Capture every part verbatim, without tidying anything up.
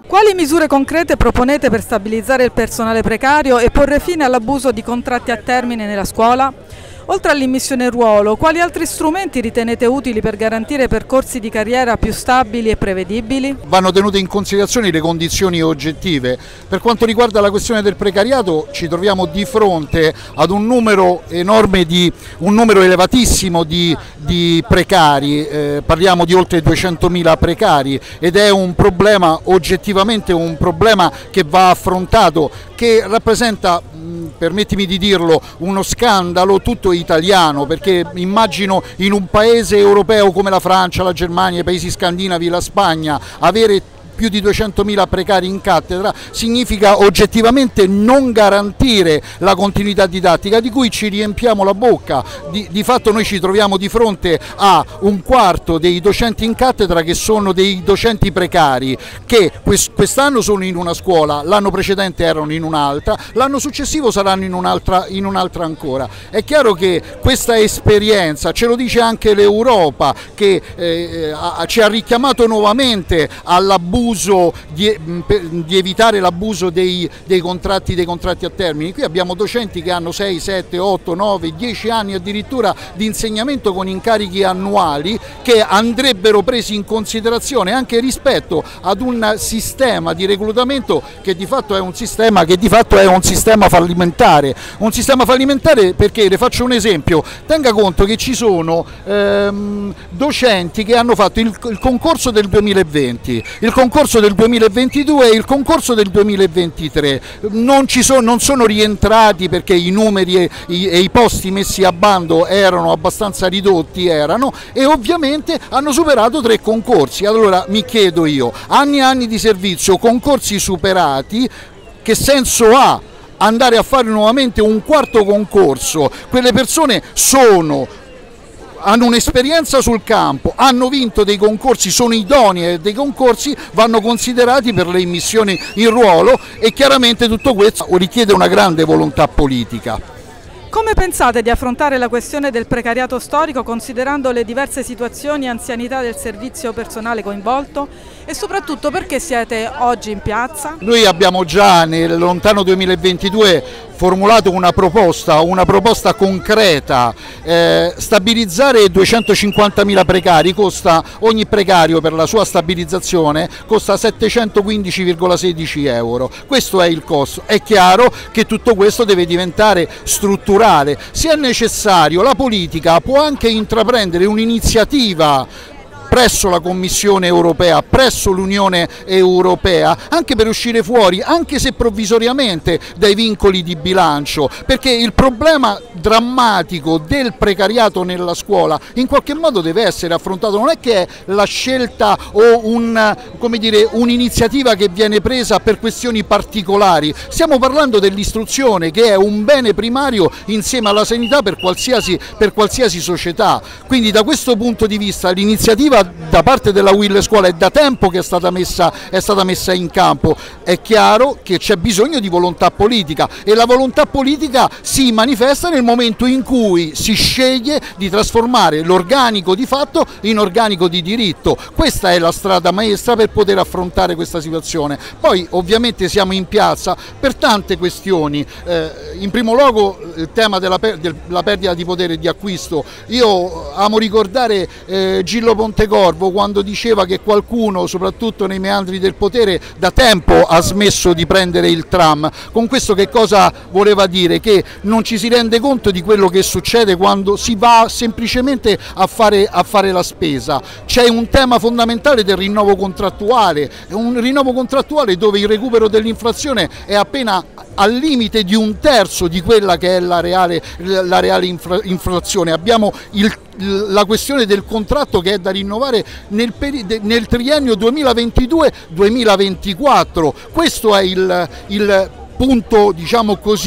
Quali misure concrete proponete per stabilizzare il personale precario e porre fine all'abuso di contratti a termine nella scuola? Oltre all'immissione in ruolo, quali altri strumenti ritenete utili per garantire percorsi di carriera più stabili e prevedibili? Vanno tenute in considerazione le condizioni oggettive. Per quanto riguarda la questione del precariato, ci troviamo di fronte ad un numero enorme di, un numero elevatissimo di, di precari, eh, parliamo di oltre duecentomila precari, ed è un problema, oggettivamente un problema che va affrontato, che rappresenta, permettimi di dirlo, uno scandalo tutto italiano, perché immagino in un paese europeo come la Francia, la Germania, i paesi scandinavi, la Spagna, avere più di duecentomila precari in cattedra significa oggettivamente non garantire la continuità didattica di cui ci riempiamo la bocca. Di, di fatto noi ci troviamo di fronte a un quarto dei docenti in cattedra che sono dei docenti precari, che quest'anno sono in una scuola, l'anno precedente erano in un'altra, l'anno successivo saranno in un'altra in un'altra ancora. È chiaro che questa esperienza, ce lo dice anche l'Europa, che eh, ci ha richiamato nuovamente all'abuso Di, di evitare l'abuso dei, dei, contratti, dei contratti a termine. Qui abbiamo docenti che hanno sei, sette, otto, nove, dieci anni addirittura di insegnamento con incarichi annuali che andrebbero presi in considerazione anche rispetto ad un sistema di reclutamento che di fatto è un sistema, che di fatto è un sistema fallimentare. Un sistema fallimentare perché, le faccio un esempio, tenga conto che ci sono ehm, docenti che hanno fatto il, il concorso del duemilaventi, il concorso del duemilaventidue e il concorso del duemilaventitré, non, ci sono, non sono rientrati perché i numeri e i, e i posti messi a bando erano abbastanza ridotti, erano, e ovviamente hanno superato tre concorsi. Allora mi chiedo io, anni e anni di servizio, concorsi superati, che senso ha andare a fare nuovamente un quarto concorso? Quelle persone sono hanno un'esperienza sul campo, hanno vinto dei concorsi, sono idonei dei concorsi, vanno considerati per le immissioni in ruolo, e chiaramente tutto questo richiede una grande volontà politica. Come pensate di affrontare la questione del precariato storico considerando le diverse situazioni e anzianità del servizio personale coinvolto, e soprattutto perché siete oggi in piazza? Noi abbiamo già nel lontano duemilaventidue formulato una proposta, una proposta concreta. Eh, stabilizzare duecentocinquantamila precari costa, ogni precario per la sua stabilizzazione costa settecentoquindici virgola sedici euro. Questo è il costo. È chiaro che tutto questo deve diventare strutturale. Se è necessario, la politica può anche intraprendere un'iniziativa presso la Commissione europea, presso l'Unione Europea, anche per uscire fuori, anche se provvisoriamente, dai vincoli di bilancio, perché il problema drammatico del precariato nella scuola in qualche modo deve essere affrontato. Non è che è la scelta o un, come dire, un'iniziativa che viene presa per questioni particolari. Stiamo parlando dell'istruzione, che è un bene primario insieme alla sanità per qualsiasi, per qualsiasi società. Quindi da questo punto di vista l'iniziativa da parte della Will Scuola è da tempo che è stata messa, è stata messa in campo. È chiaro che c'è bisogno di volontà politica, e la volontà politica si manifesta nel momento in cui si sceglie di trasformare l'organico di fatto in organico di diritto. Questa è la strada maestra per poter affrontare questa situazione. Poi ovviamente siamo in piazza per tante questioni, eh, in primo luogo il tema della, per della perdita di potere di acquisto. Io amo ricordare eh, Gillo Pontecorvo quando diceva che qualcuno, soprattutto nei meandri del potere, da tempo ha smesso di prendere il tram. Con questo che cosa voleva dire? Che non ci si rende conto di quello che succede quando si va semplicemente a fare, a fare la spesa. C'è un tema fondamentale del rinnovo contrattuale, un rinnovo contrattuale dove il recupero dell'inflazione è appena al limite di un terzo di quella che è la reale, la reale infra, inflazione. Abbiamo il la questione del contratto che è da rinnovare nel, nel triennio duemilaventidue duemilaventiquattro. Questo è il, il punto, diciamo così,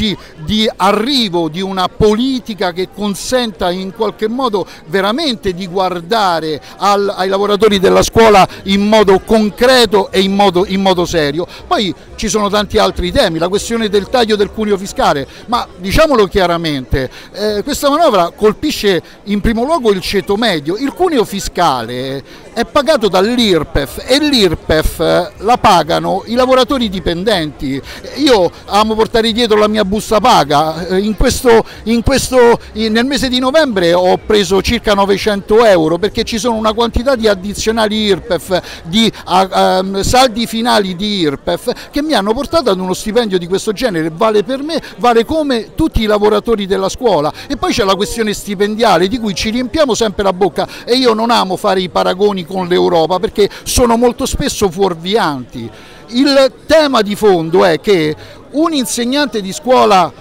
di arrivo di una politica che consenta in qualche modo veramente di guardare al, ai lavoratori della scuola in modo concreto e in modo, in modo serio. Poi ci sono tanti altri temi, la questione del taglio del cuneo fiscale, ma diciamolo chiaramente, eh, questa manovra colpisce in primo luogo il ceto medio. Il cuneo fiscale è pagato dall'I R P E F e l'I R P E F la pagano i lavoratori dipendenti. Io amo portare dietro la mia busta paga, in questo, in questo, nel mese di novembre ho preso circa novecento euro perché ci sono una quantità di addizionali I R P E F, di uh, um, saldi finali di I R P E F che mi hanno portato ad uno stipendio di questo genere. Vale per me, vale come tutti i lavoratori della scuola. E poi c'è la questione stipendiale di cui ci riempiamo sempre la bocca, e io non amo fare i paragoni con l'Europa perché sono molto spesso fuorvianti. Il tema di fondo è che un insegnante di scuola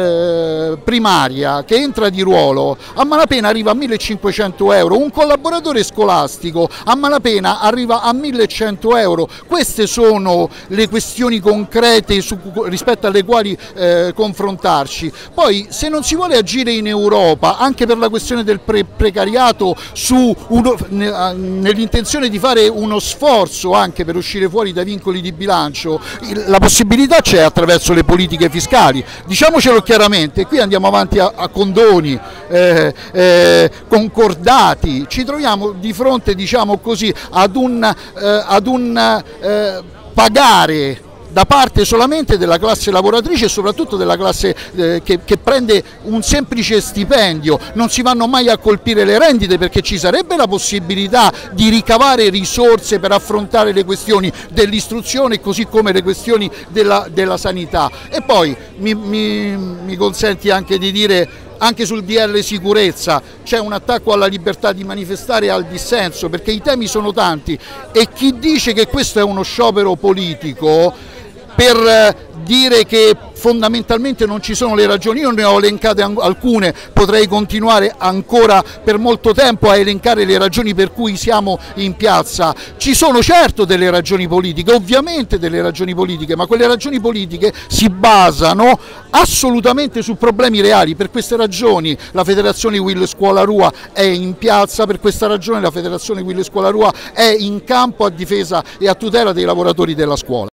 eh, primaria che entra di ruolo a malapena arriva a millecinquecento euro, un collaboratore scolastico a malapena arriva a millecento euro. Queste sono le questioni concrete su, rispetto alle quali eh, confrontarci. Poi, se non si vuole agire in Europa anche per la questione del pre precariato su nell'intenzione di fare uno sforzo anche per uscire fuori dai vincoli di bilancio, la possibilità c'è attraverso le politiche fiscali. Diciamocelo chiaramente, qui andiamo avanti a, a condoni, eh, eh, concordati, ci troviamo di fronte, diciamo così, ad un, eh, ad un eh, pagare da parte solamente della classe lavoratrice e soprattutto della classe eh, che, che prende un semplice stipendio. Non si vanno mai a colpire le rendite perché ci sarebbe la possibilità di ricavare risorse per affrontare le questioni dell'istruzione così come le questioni della, della sanità. E poi mi, mi, mi consenti anche di dire, anche sul D L sicurezza c'è un attacco alla libertà di manifestare e al dissenso, perché i temi sono tanti, e chi dice che questo è uno sciopero politico per dire che fondamentalmente non ci sono le ragioni, io ne ho elencate alcune, potrei continuare ancora per molto tempo a elencare le ragioni per cui siamo in piazza. Ci sono certo delle ragioni politiche, ovviamente delle ragioni politiche, ma quelle ragioni politiche si basano assolutamente su problemi reali. Per queste ragioni la Federazione Will Scuola Rua è in piazza, per questa ragione la Federazione Will Scuola Rua è in campo a difesa e a tutela dei lavoratori della scuola.